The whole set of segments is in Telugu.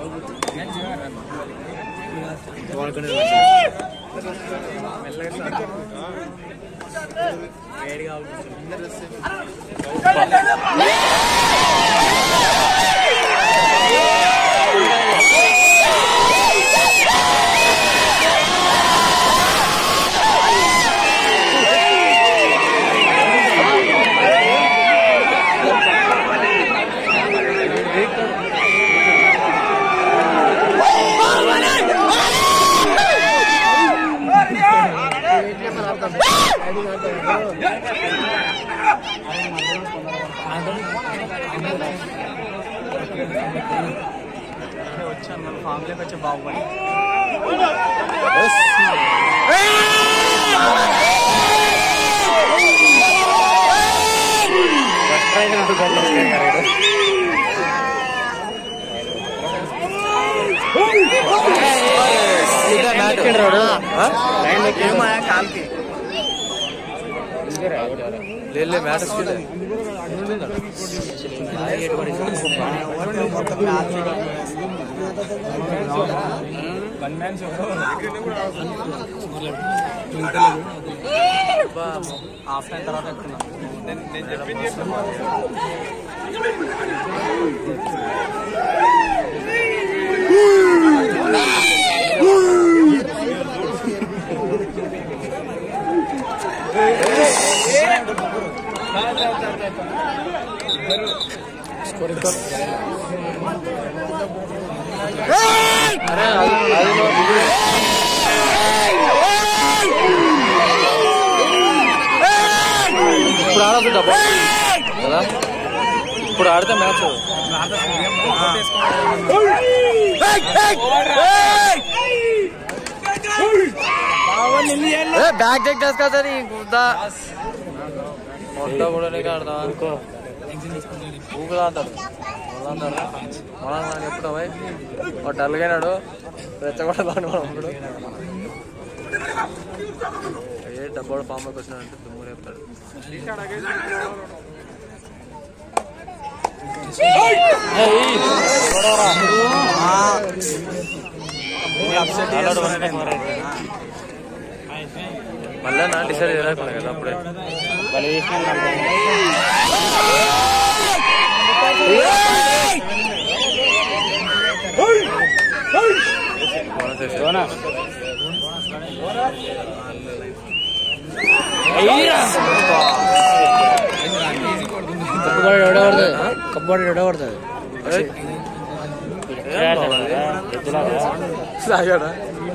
వచ్చాను ఫ్యామిలీకి వచ్చి బాగుపడి కాల్కి ले मैच హాఫ్ టైం తర్వాత నేను చెప్పింది ఇప్పుడు ఆడదు కదా ఇప్పుడు ఆడితే మ్యాచ్ బ్యాక్ చెక్ చేసుకా సార్ కుదా మొత్తం కూడా నీకు ఆడదా అనుకో ఊగుదా అంటాడు మనం ఎప్పుడు వాడు డల్గానాడు రెచ్చగొడదాను మనం ఇప్పుడు ఏ డబ్బా ఫామ్లోకి వచ్చినాడంటే దుమ్ము రేపుతాడు మళ్ళీ నా డిసైడ్ చేయలేకుండా కదా అప్పుడే కబ్బడి ఎడబడుతుంది సాగాడా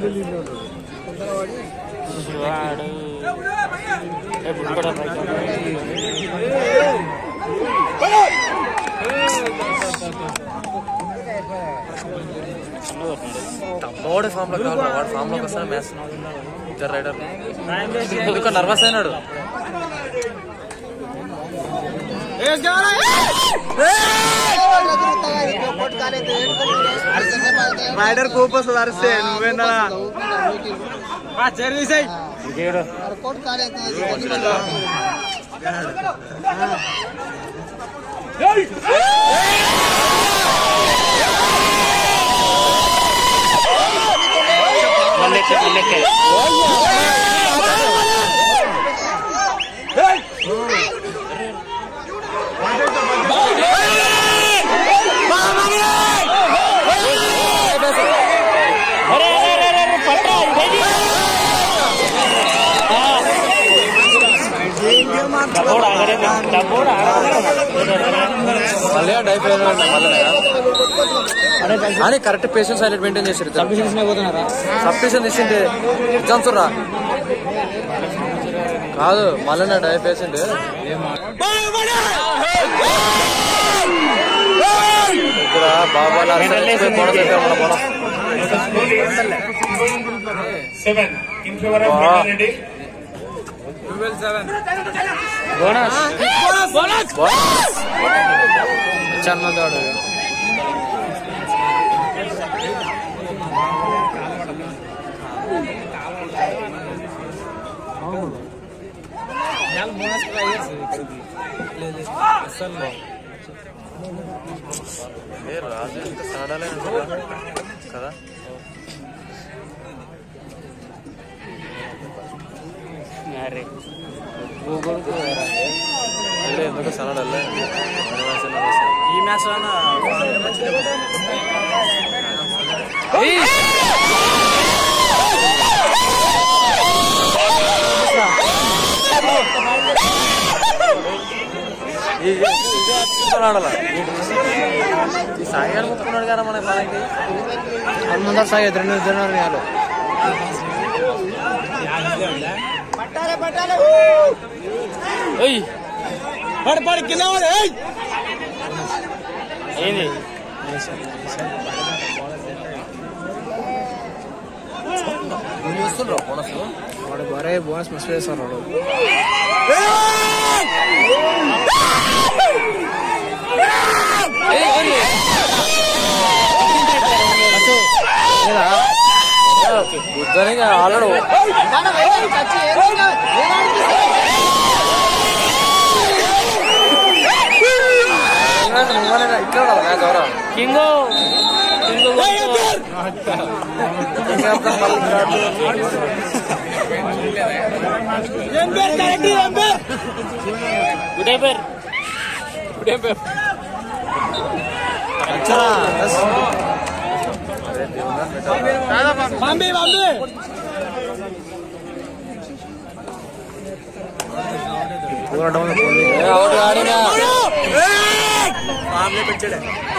తమ్మోడి ఫామ్ లో కావాలి వాడు ఫామ్ లోకి వస్తాడు మ్యాచ్ ఇద్దరు రైడర్ ఎందుకు నర్వస్ అయినాడు రైడర్ కోపస్ అరిస్తే నువ్వేనా చేసాయి అని కరెక్ట్ పేషెన్స్ సైలెంట్ మెయింటైన్ చేసారు సబ్స్టిట్యూషన్ తీసింటే ఎగ్జామ్స్ రా కాదు మళ్ళీ నా డై పేషెంట్ బాబా చన్నదాడు రాజు ఇంకా సాడాలే కదా. ఎందుకు సలాడల్లే ఈ మ్యాచ్ ఈ సాయిగాడు ముట్టుకున్నాడు కదా మనకి అందరూ సాయి 2 జనాలు పడి కింద ఏంది చూస్తుండ్రు బోనస్ వాడు మరే బోనస్ మిస్ చేస్తారు వాడు. బుద్ధనిగా ఆలడు కింగో పెంచాడే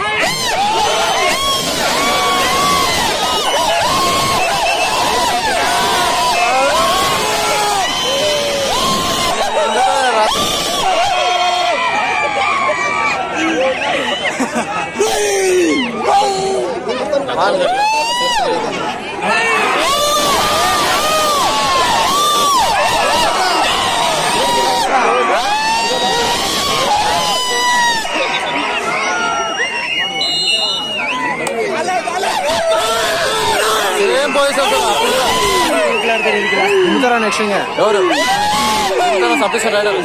నెక్స్ట్ ఎవరు సబ్జెక్ట్ రైడర్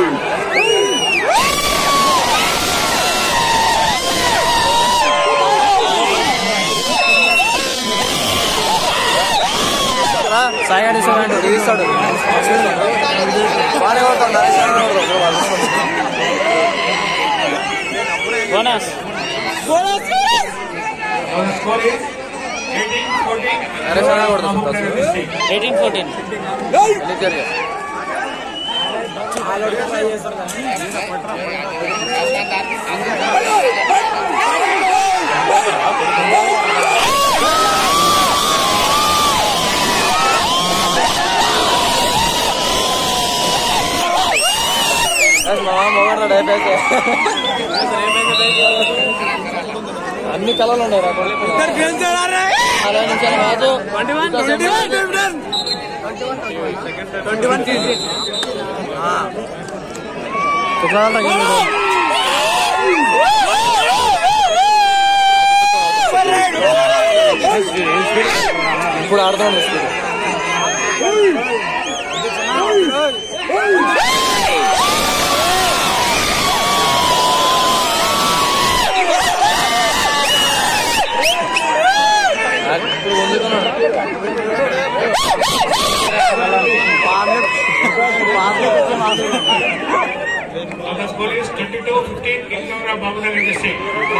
సాయి అడిసాడు తీస్తాడు బాగానే కొడతాడు బోనస్ అరే చాలా కొడతాం 18-14 అన్ని కళలు ఉన్నాయి రాజు ఇప్పుడు ఆడుతున్నాను score is 22-15 in favor of Babunagar district.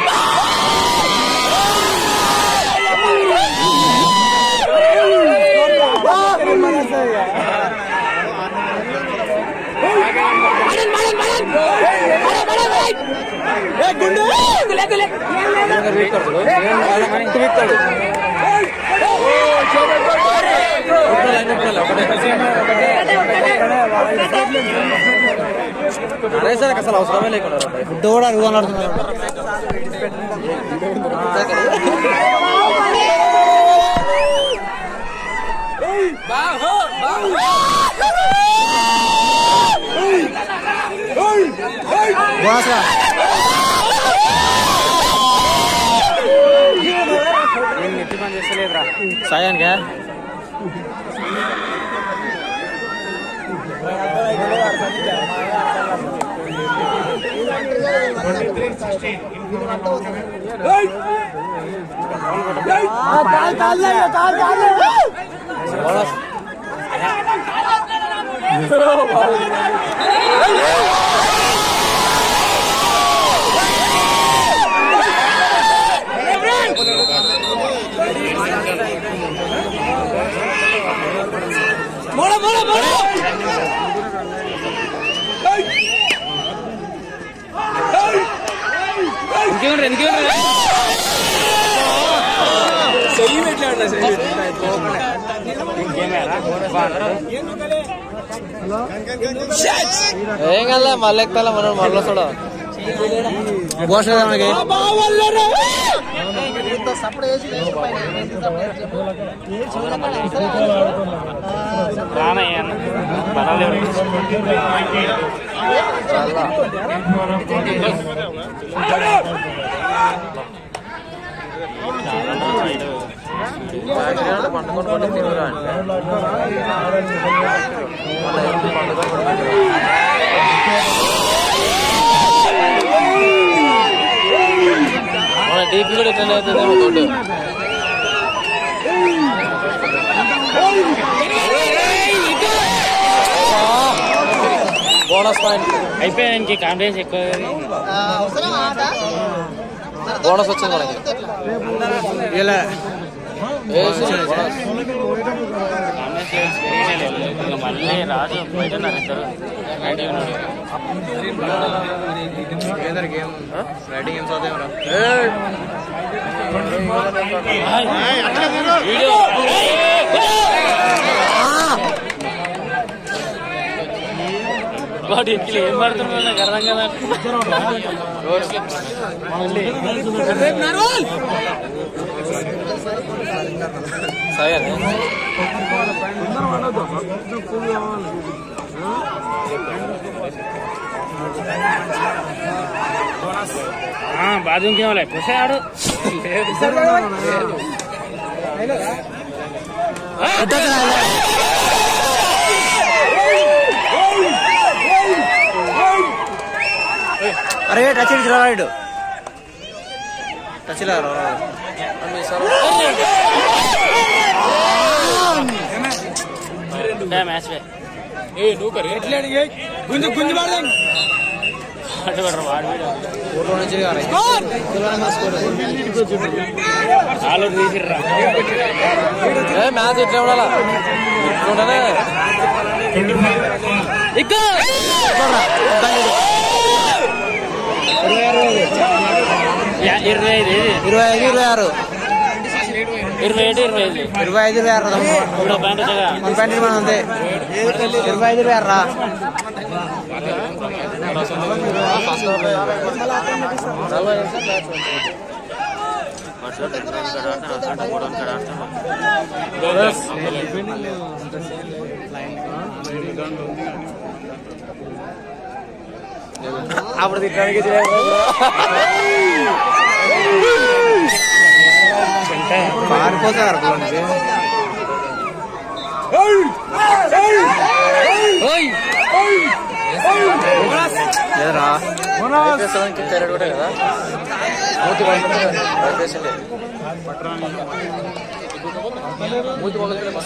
నరేసారికి అసలు అవసరమే లేకుండా ఫుడ్ కూడా అడుగుతున్నారు. నెట్టి పని చేస్తలేదురా సాయానికా 23-16 in favor of ఏం కల్లా మళ్ళీ ఎక్కుతా మనం మళ్ళీ చూడ పోషడానికి పండుగ కొట్టి తిరుగురా అంటే మన డీపీ కూడా ఇట్లా అవుతుందేమో తోడు బోనస్ పాయింట్ అయిపోయానికి కాన్ఫిడెన్స్ ఎక్కువ బోనస్ వచ్చింది మనకి మళ్ళీ రాజు పోయితున్నారు ఇద్దరు రైటింగ్ ఏం చదివేమరా వాడు ఇంట్లో ఏం పడుతుందో నాకు అర్థం కదా బాత్రూమ్కి ఏమలే కూర్చోయాడు అరే టచ్ రాడు టచ్ మ్యాచ్ గుంజు గుంజు మ్యాచ్ ఎట్లా ఉండాలా ఇట్లుంటేనే ఇరవై 25-26 25-26 మన ప్యాంటీ మనం అంతే 25-26 రా అప్పుడు తిట్టడానికి పారిపోతారు లేదరా క్యారెట్ కూడా కదా మూతి మూతి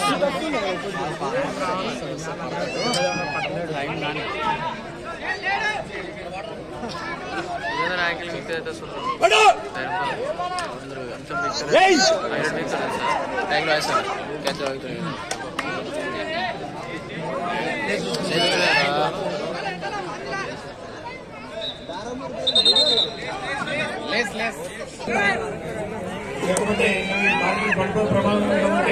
యాంకిల్ మిక్స్ అయితే క్యాచ్ ఆగుతుంది లేకపోతే పంటో ప్రమాదంగా ఉంటే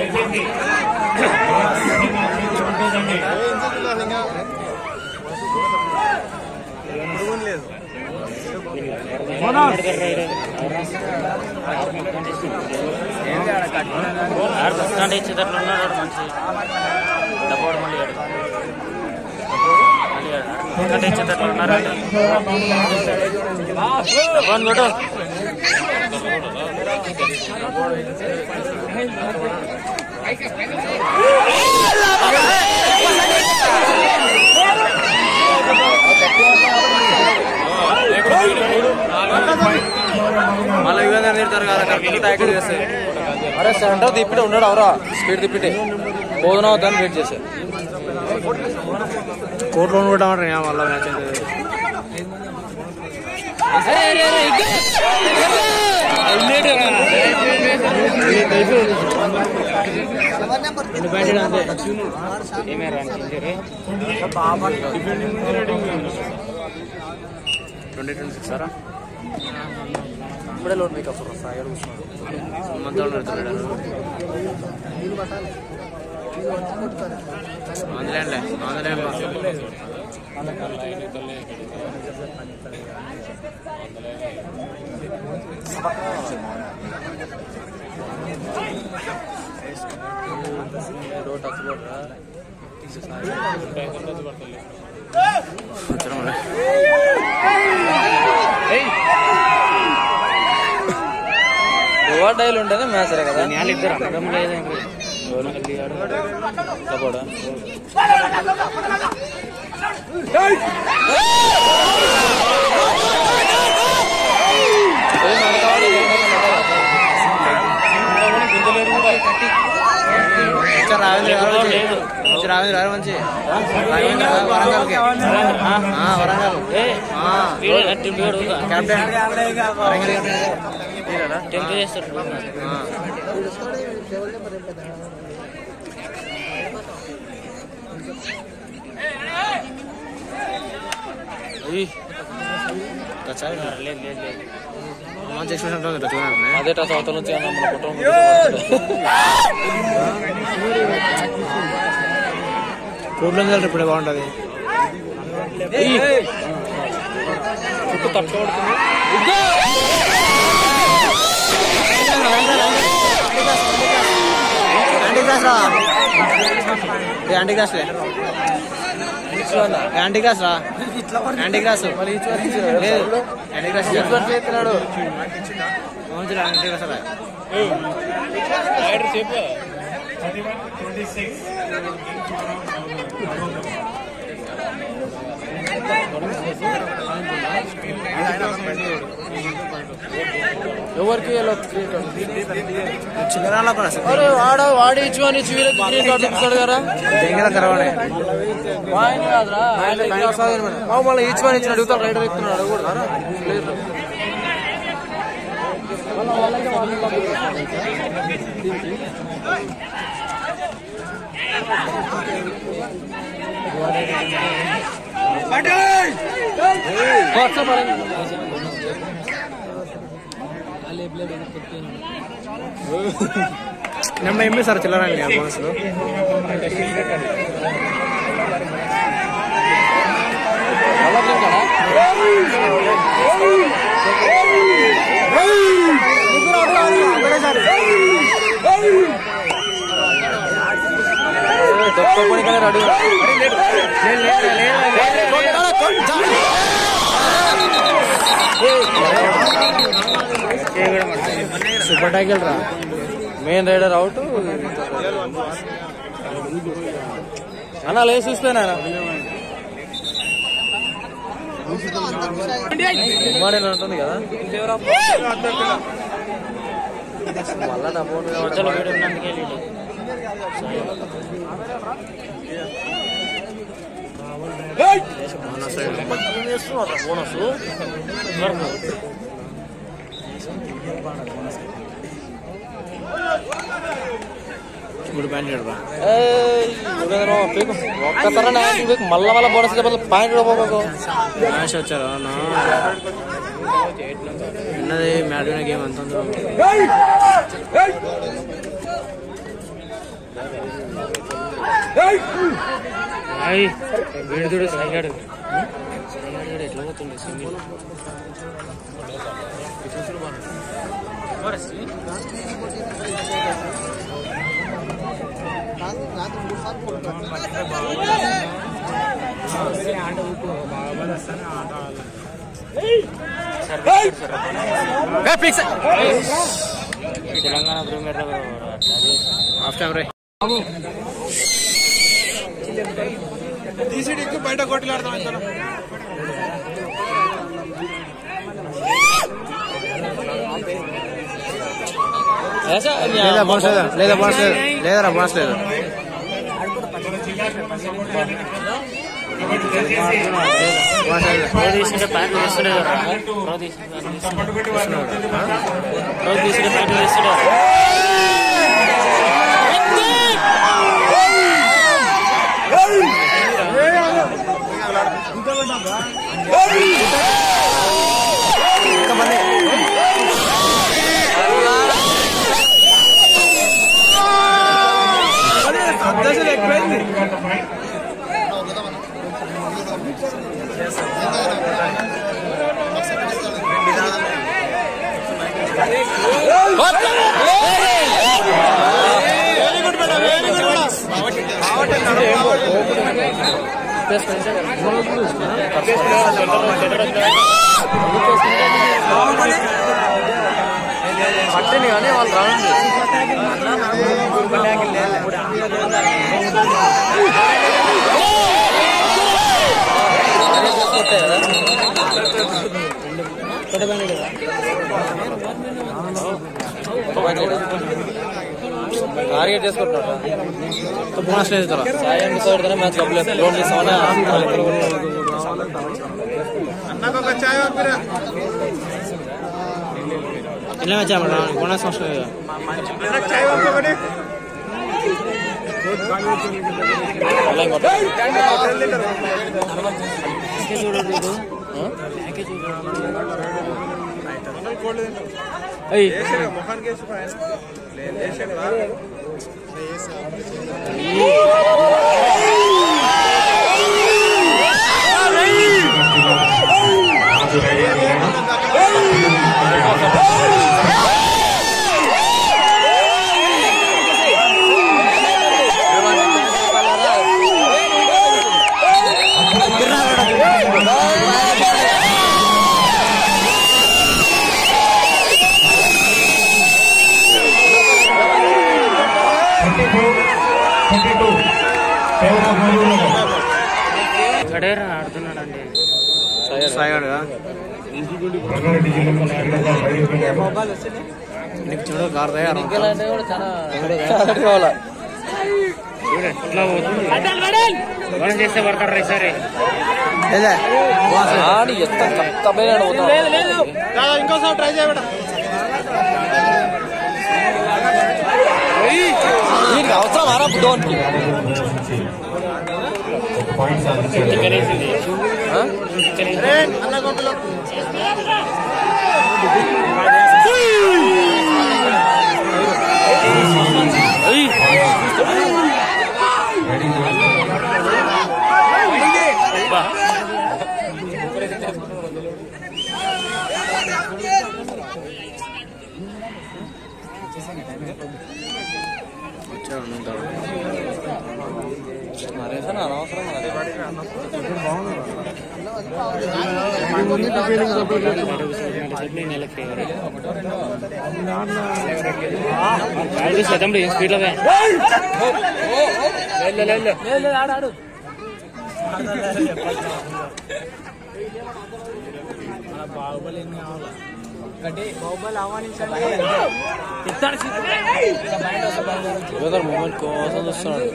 ఇచ్చేటట్లు ఉన్నాడు మంచి డబ్బోడు మళ్ళీ ఇచ్చేటట్లు ఉన్నారు డబ్బు మళ్ళీ యుగంగా తిడతారు కదా కరెక్ట్ ట్యాకిల్ చేస్తే అరే సెంటర్ తిప్పితే ఉన్నాడు అవరా స్పీడ్ తిప్పితే బోధన అవుతాను వెయిట్ చేశారు కోర్టులో కూడా మళ్ళీ మ్యాచ్ సారా ఇప్పుడే లోన్ మేకప్ సాగర్ కూర్చున్నాడు ఆంధ్రలే డైలు ఉంటేనే మ్యాచ్ కదా ఇద్దరు అనడం లేదండి సపోర్ట్ రావేంద్ర గారు మంచి వరంగల్కి వరంగల్ కెప్టెన్ మంచి ఎక్స్ప్రెషన్ అదే టచ్ అవతల నుంచి మన కుటుంబం రోడ్లో ఇప్పుడే బాగుంటుంది చుట్టూ తట్టుకోబడుతుంది యాంటీ క్లాస్ యాంటీ క్లాస్ రా యాంటీ క్లాస్ లేదు యాంటీ క్లాస్ చేస్తున్నాడు యాంటీ క్లాస్ రా ఎవరికి వాడి ఇచ్చుకొని చూపిస్తాడు కదా మళ్ళీ ఇచ్చుకొని ఇచ్చిన అడుగుతాడు రైడర్ ఎక్కుతున్నాడు అడుగుతాడు ನಮ್ಮ ಎಮ್ಮೆ ಸರ್ ಚಿಲ್ಲರಂಗ ಬೋನಸ್ಲು సూపర్ టైకిల్ రా మెయిన్ రైడర్ అవుట్ అన్నా లేదు చూసిపోయినా ఉమ్మాడేలా ఉంటుంది కదా మళ్ళా నా ఫోన్ బోనస్ ఒక్కతర మళ్ళా మళ్ళా బోనస్ పాయింట్ మ్యాచ్ వచ్చారు ఉన్నది మ్యాచ్ గేమ్ అంత వీడుతుడు సాగాడు ఎట్లా పోతుండే single Telangana premier half time రే తీసిడికి బయట కొట్లాడతాం లేదా బోనస్ లేదా బోనస్ లేదు లేదరా బోనస్ లేదు తీసుకుంటే ప్యాంట్లు వేస్తుండే తీసుకుంటే ప్యాంట్లు వేస్తుండే పట్టింది కానీ వాళ్ళు రావండి టార్గెట్ చేసుకుంటున్నా బోనస్ లేదు సాయి మిస్ అవుతానే మ్యాచ్ కప్పలేదు లోన్ తీసామని ఇలా మ్యాచ్ బోనస్ వస్తుంది గడేరా ఆడుతున్నాడండి సాయిగాడుగా నీకు చూడు కార్ తయారు మనం చేస్తే పడతారు ఈసారి ఇంకోసారి ట్రై చేయబడ అవసరం ఆరా బుద్ధోనికి తమ్ముడు ఏం స్పీడ్ లో ఆడాడు బాహుబలి ఆహ్వానించండి మూమెంట్ కోసం చూస్తున్నాడు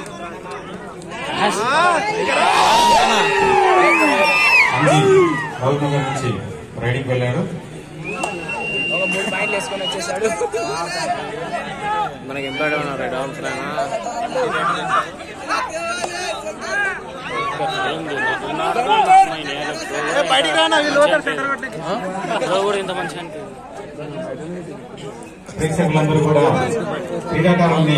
నుంచి రైడింగ్ వెళ్ళాడు ఒక 3 పాయింట్లు వేసుకొని వచ్చేసాడు మనకి ఎంపాడు ఉన్నారు డాన్స్ కూడా ఇంత మంచిగా ప్రేక్షకులందరూ కూడా క్రీడాకారుల్ని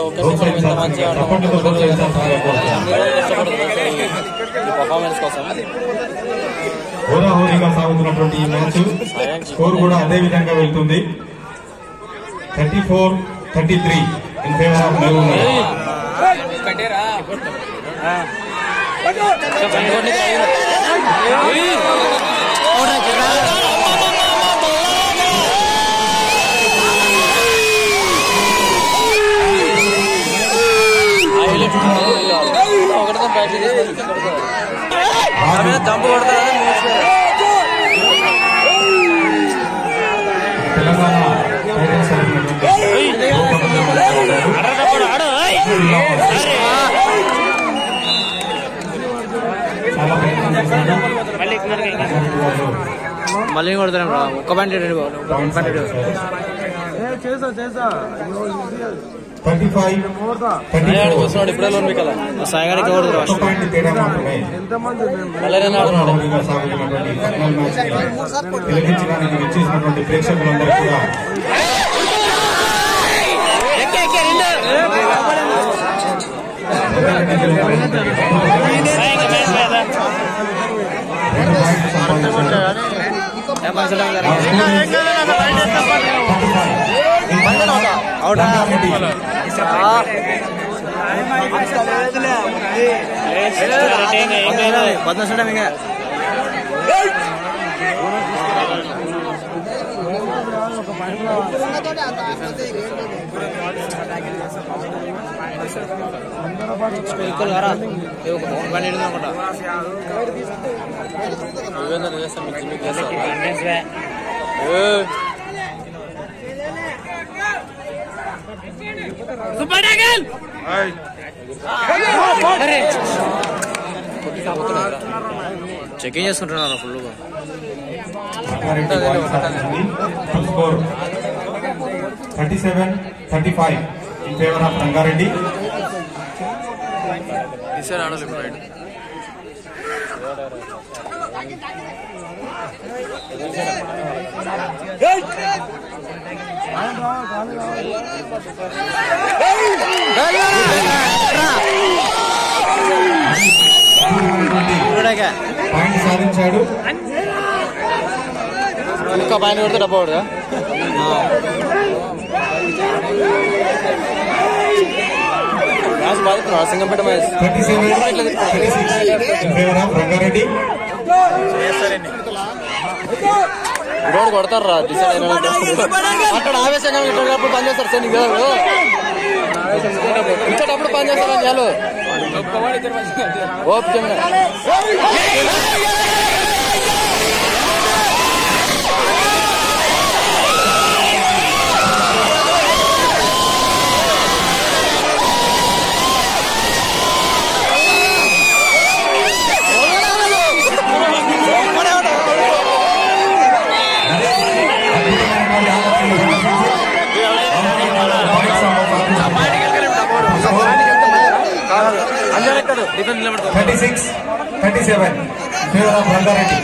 పర్ఫార్మెన్స్ కోసం హోరాహోరీగా సాగుతున్నటువంటి ఈ మ్యాచ్ స్కోర్ కూడా అదే విధంగా వెళ్తుంది 34-33 ఇన్ ఫేవర్ ఆఫ్ మహబూబ్ ఒకటితో ప్రాక్టీస్ జంపు కొడతారు తెలంగాణ చాలా ప్రయత్నం చేశాడు. మళ్ళీ కొడతాను ఒక్క పాయింట్ 35, 34. ఇప్పుడే లోన్ మీకు సాయిగాడికి ఒక పాయింట్ తేడా మాత్రమే. హడావుడిగా సాగుతున్నటువంటి ఫైనల్ మ్యాచ్ ని తిలకించడానికి విచ్చేసినటువంటి ప్రేక్షకులందరూ కూడా చెకింగ్ చేసుకుంటున్నారు full score 37-35 in favour of Rangareddy. Point సాధించాడు. ఇంకా పైన కొడితే డబ్బా కొడదా Singampet 37-36 in favour of Rangareddy. రోడ్ కొడతారు రా అక్కడ ఆవేశంగా ఇట్టేటప్పుడు పని చేస్తారు సార్ నీకు ఇచ్చేటప్పుడు పని చేస్తారు చాలు ఓపికంగా డిఫెన్స్ 36-37 ఫేవర్ ఆఫ్ రంగారెడ్డి.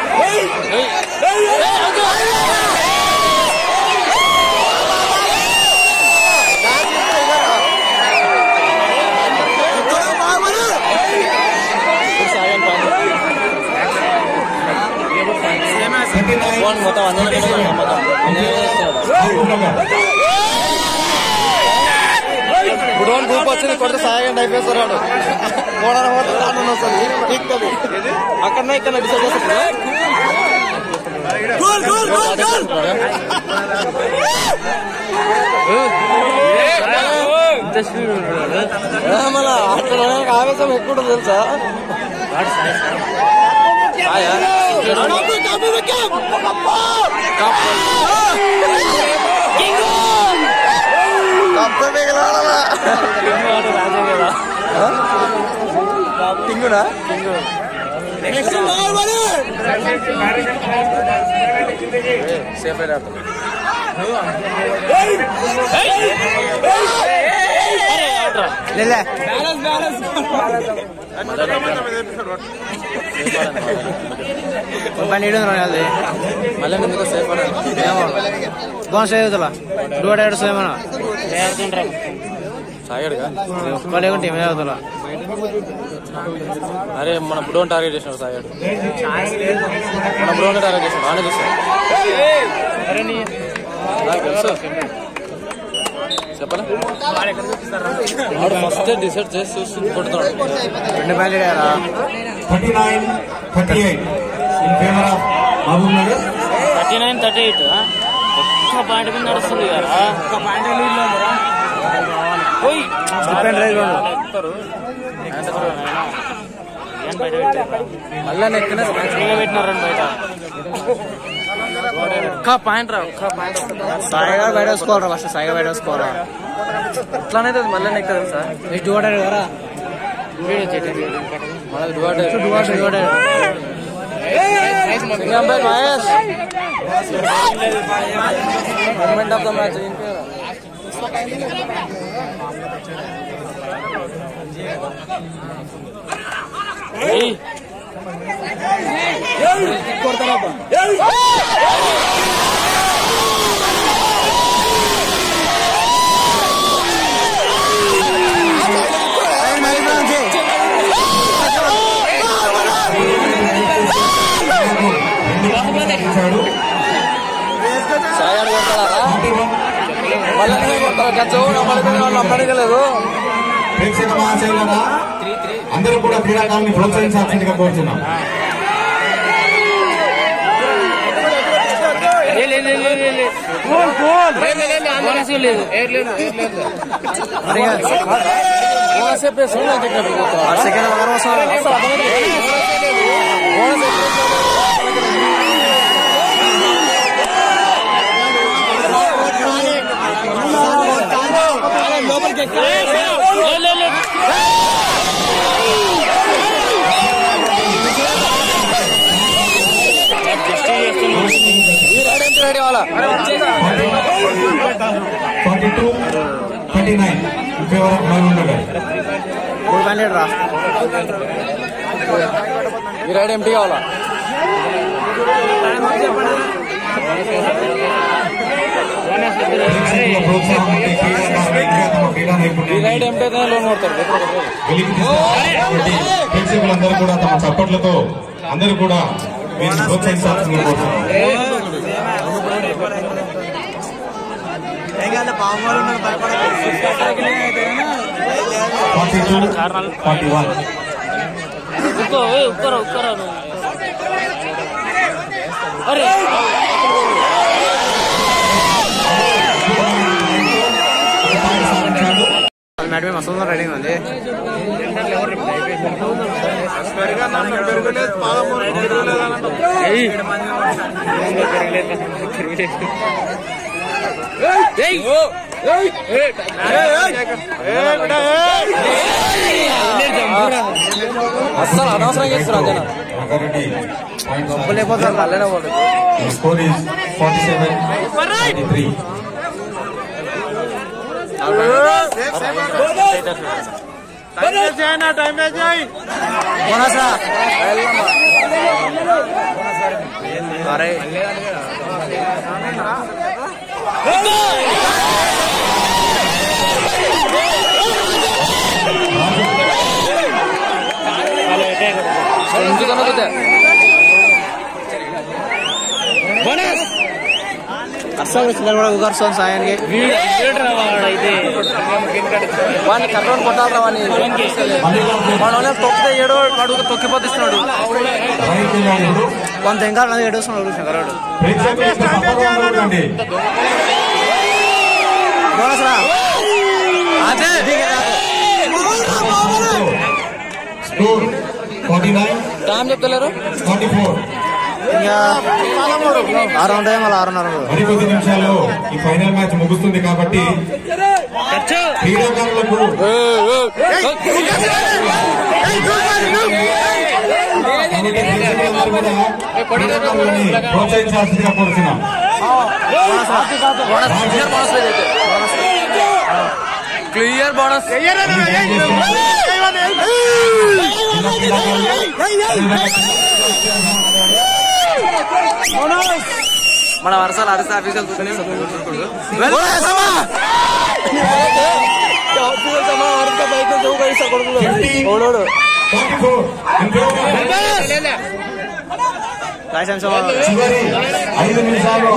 గుడోన్ గ్రూప్ వచ్చింది కొడితే సాయంగా అయిపోతారు వాడు అక్కడ ఇక్కడ డిసైడ్ చేస్తారు మళ్ళా అక్కడ ఆవేశం ఎక్కువ ఉంటుంది తెలుసా టింగునా సేఫ్ అయితే మళ్ళీ ఎందుకు సేఫ్ कौन से तुला 200 ఏమన్నా సాగడుగా కొలేగం టీం ఏవుతలా అరే మన బుడోన్ టార్గెట్ చేసాడు సాగడు మన బుడోన్ టార్గెట్ చేసాడు ఆనే చేసాడు అరే నీ నాకు తెలుసు చెప్పలా వాడు ఫస్ట్ డిసైడ్ చేసి చూసి కొడతాడు 2 పాయింట్ ఏరా 39-38 in favour of Mahbub Nagar. 39-38 ఒక్క పాయింట్ మీద నడుస్తుంది కదా ఒక్క పాయింట్ లీడ్ లో ఉందిరా ఓయ్ డిపెండ్ రైట్ ఉంటారు ఏం బయట పెట్టారు మళ్ళా నెక్కన పెట్టినారు బయట ఒక్క పాయింట్ రా, ఒక్క పాయింట్ సాయిగా బయట వేసుకోవాలరా ఫస్ట్, సాయిగా బయట వేసుకోవాలా. ఎట్లానైతే మళ్ళీ నెక్స్ట్ తెలుసా డివైడర్ కదా మనది divider. Mahesh moment of the match సాయాడు కొట్టాడా మళ్ళీ కొట్టారు గచ్చు నమ్మడగలేదు. ప్రేక్షక మహాశైలరా అందరూ కూడా క్రీడాకారుని ప్రోత్సహించాల్సిందిగా కోరుతున్నాం. రెడీ వాళ్ళ 42-29 in favor of Mahbub Nagar. 3 point రా. ఈ రైడ్ ఎంటీ కావాలా? ప్రేక్షకుల ప్రోత్సాహం ఉంటే క్రీడాకారులు ఇంకా తమ క్రీడా ఈ నైపుణ్యాన్ని రైడ్ ఎంటీ అయితే లోన్ కొడతారు. వెలికి తీస్తారు. కాబట్టి ప్రేక్షకులందరూ కూడా తమ చప్పట్లతో అందరూ కూడా వీరిని ప్రోత్సహించాల్సిందిగా కోరుతున్నాం. 42-41 మ్యాట్ మీద మస్తు రైడింగ్ ఉంది. అస్సలు అనవసరం చేస్తున్నారు జనం. రంగారెడ్డి లేకపోతే మళ్ళీ పోదు. Score is 47-43. అరే అస్సలు చిల్లర కూడా ఉగారుస్తాం సాయానికి. వాడిని కర్రోని కొట్టాలరా వాడిని. మన తొక్కితే ఏడో అడుగు తొక్కిపోతున్నాడు. కొంత ఇంకా ఏడుస్తున్నాడు శంకరాడు. బోనస్ రా. అదే స్కోర్ 49-44. టైం చెప్తలేరు. ఇంకా 6 ఉంటాయి మళ్ళీ 6:30. మరికొద్ది నిమిషాల్లో ఈ ఫైనల్ మ్యాచ్ ముగుస్తుంది కాబట్టి క్రీడాకారులకు ప్రోత్సహించాల్సిందిగా కోరుతున్నాం. Clear bonus. మన వర్షాలు అరిస్తే ఆఫీసులు చివరి 5 నిమిషాలు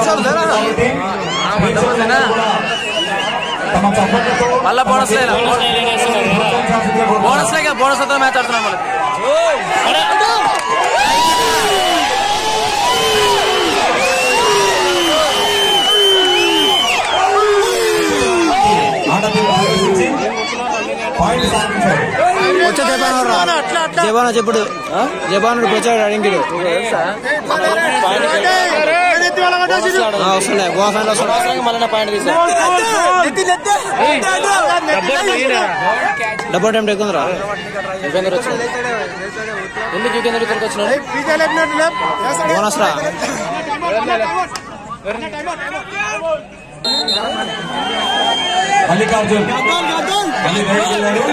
తమ చప్పట్లతో మళ్ళా బోనస్ లేదా? బోనస్ లేక బోనస్ తో మ్యాచ్ ఆడుతున్నాం మళ్ళీ. వచ్చే జబాను చెప్పుడు జబానుడు వచ్చాడు అడిగిడు. మళ్ళీ పాయింట్ తీసా డబ్బా టైం ఎక్కుందిరా యుగేందర్ వచ్చింది ఎందుకు యుగేందర్ ఇక్కడికి వచ్చినాడు బోనస్ రా మల్లికార్జున్ మళ్ళీ రైట్ వెళ్ళాడు.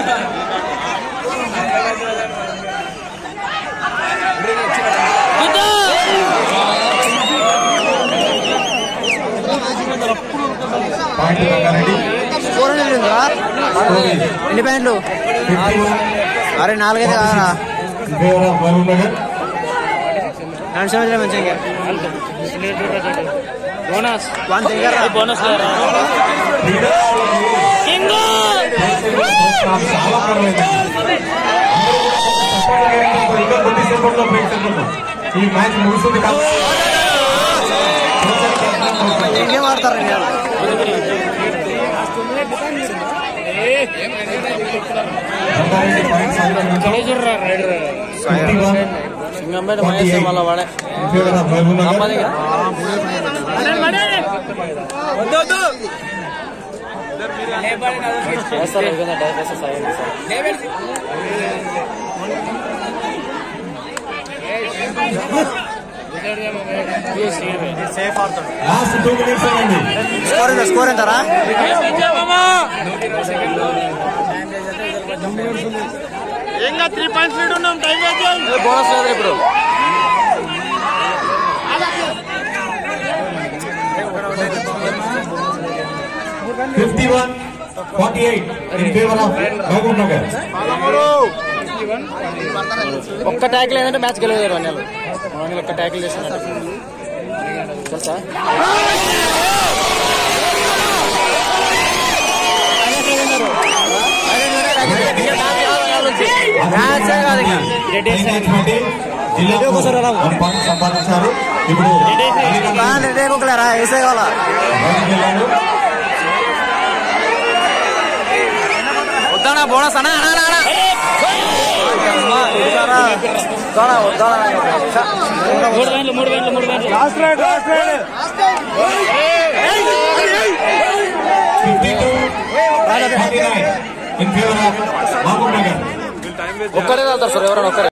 పాయింట్ రంగారెడ్డి ఎన్ని పాయింట్లు 51 అరే 4 అయితే కాదరా ఫేవర్ ఆఫ్ మహబూబ్ నగర్. మంచిగా బోనస్ బోనస్ చాలా పర్లేదు. ఇంకా కొద్దిసేపట్లో ప్రేక్షకులకు ఈ మ్యాచ్ ముగుస్తుంది కాబట్టి ఇంకేం ఆడతారు రంగారెడ్డి పాయింట్ సింగంపేట మహేష్ మళ్ళా వాడే favour of Mahbub Nagar. Last 2 minutes అండి. స్కోర్ ఎంతరా ఇంకా 3 పాయింట్స్ లీడ్ ఉన్నాం. బోనస్ లేదు ఇప్పుడు. ఒక్క ట్యాకిల్ ఏంటంటే మ్యాచ్ గెలవలేరు అన్నలు. ఒక్క ట్యాకిల్ చేస్తున్నట్టు తెలుసా? సంపాదించారు. ఇప్పుడు వేసే కావాలా వద్దానా బోనస్ అన్నా ఒక్కడే వెళ్తారు సార్ ఎవరైనా ఒక్కరే.